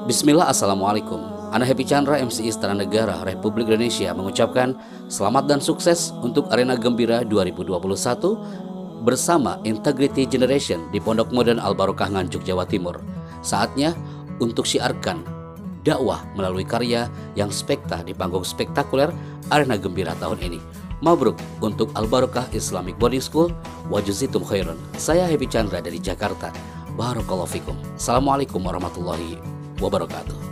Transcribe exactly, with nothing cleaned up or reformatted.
Bismillah, Assalamualaikum. Ana Happy Chandra, M C Istana Negara Republik Indonesia mengucapkan selamat dan sukses untuk Arena Gembira dua ribu dua puluh satu bersama Integrity Generation di Pondok Modern Al Barokah Nganjuk, Jawa Timur. Saatnya untuk syiarkan dakwah melalui karya yang spekta di panggung spektakuler Arena Gembira tahun ini. Mabruk untuk Al Barokah Islamic Boarding School, wajuzitum khairun. Saya Happy Chandra dari Jakarta. Barakallahu fikum. Assalamualaikum warahmatullahi wabarakatuh.